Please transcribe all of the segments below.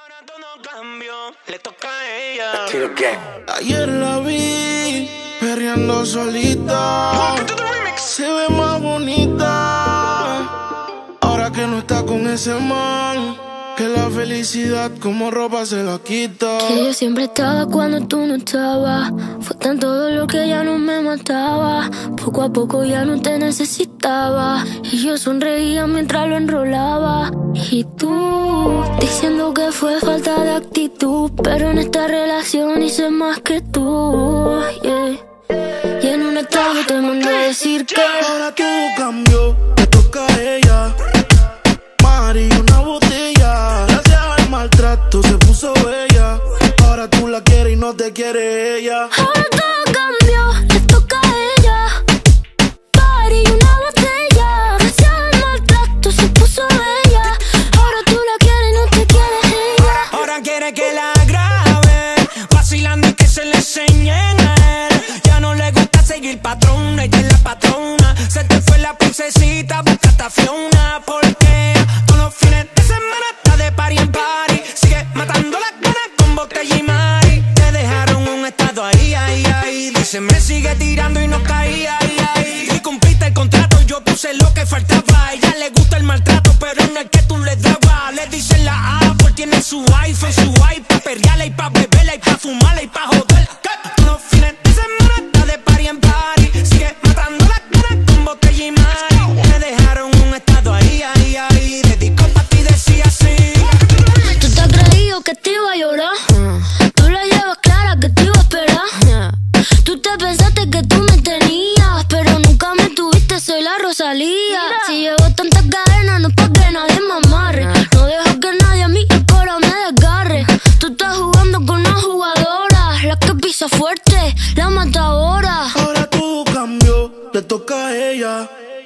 Ahora todo cambió, le toca a ella. Ayer la vi perreando solita, se ve más bonita ahora que no está con ese man, que la felicidad como ropa se la quita. Que yo siempre estaba cuando tú no estabas. Fue tanto dolor que ya no me mataba. Poco a poco ya no te necesitaba. Y yo sonreía mientras lo enrolaba. Y tú, diciendo que fue falta de actitud, pero en esta relación hice más que tú, yeah. Y en un estado te mandé a decir que ahora todo cambió, le toca a ella. Mari, una botella, gracias al maltrato se puso bella. Ahora tú la quieres y no te quiere ella. ahora todo cambió, le toca a ella. Mari, una botella, gracias al maltrato se puso bella. Ahora tú la quieres y no te quiere ella. Ahora quiere que la grabe, vacilando y que se le enseñen a él. Ya no le gusta seguir patrón, ella es la patrona. Se te fue la princesita, buscaste a Fiona. Porque todos los fines de semana está de party en party. Sigue matando las ganas con botella y mari. Te dejaron un estado ahí, ahí, ahí. Dice me sigue tirando y no caía, ahí, ahí. Y cumpliste el contrato, yo puse lo que faltaba. A ella le gusta el maltrato, pero no el que tú le dabas. Le dicen la Apple, tiene su iPhone, su iPad, perreala y pa' beberla y pa' fumarla y pa' joder. Todos los fines de semana está de party en party. Sigue matando las ganas con botella y mari. Me dejaron un estado ahí, ahí, ahí. Dedicó pa' ti, decía así. Tú te has creído que te iba a llorar. Tú la llevas clara que te iba a esperar. Tú te pensaste que tú me tenías, pero nunca me tuviste, soy la Rosalía. Si llevo tantas cadenas no es pa' que nadie me amarre. No dejo que nadie a mí el cora me desgarre. Tú estás jugando con una jugadora, la que pisa fuerte, la matadora. Ahora todo cambió, le toca a ella.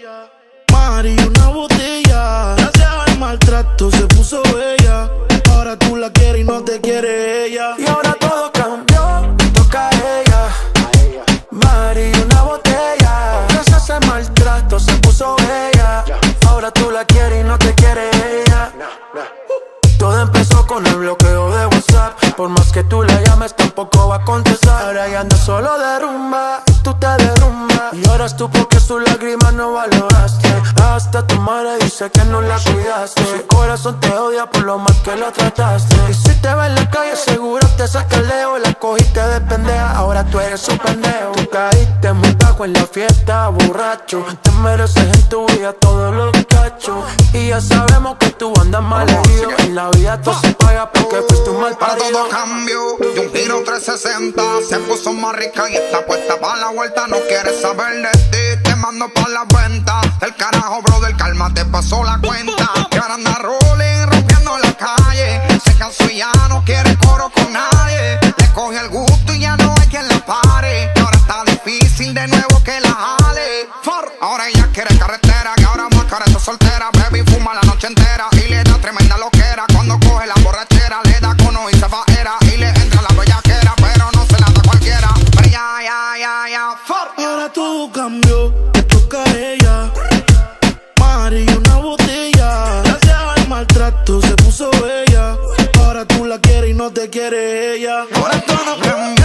Mari, una botella, gracias al maltrato se puso bella. Ahora tú la quieres y no te quiere ella. Y ahora todo cambió, le toca a ella. Mari, una botella, gracias al maltrato se puso bella. Ahora tú la quieres y no te quiere ella. Todo empezó con el bloqueo de WhatsApp. Por más que tú la llames tampoco va a contestar. Ahora ya anda solo de rumba, tú te derrumbas. Y ahora tú porque sus lágrimas no valoraste. Hasta tu madre dice que no la cuidaste. Su corazón te odia por lo mal que lo trataste. Y si te ve en la calle seguro te saca el dedo. La cogiste de pendeja, ahora tú eres un pendejo. Tú caíste muy bajo en la fiesta, borracho. Te mereces en tu vida todos los cachos. Y ya sabemos que tú andas mal herido. En la vida todo se paga porque fuiste un mal Para parido. todo cambio, de un giro 360. Se puso más rica y está puesta para la vuelta. No quiere saber de ti, te mando pa' la venta. El carajo, brother, calma, te pasó la cuenta. Y ahora anda rolling, rompiendo la calle. Se cansó y ya no quiere coro con nadie. Le coge el gusto y ya no hay quien la pare. Y ahora está difícil de nuevo que la jale. Ahora ella quiere carretera, que ahora más careta soltera. Baby fuma la noche entera y le da tremenda loquera. Cuando coge la borrachera, le da cono y se va era. Y le entra la bellaquera, pero no se la da cualquiera. Pero ya. Ahora todo cambió, le toca a ella. Mari, una botella, gracias al maltrato se puso bella. Ahora tú la quieres y no te quiere ella. Ahora todo cambió.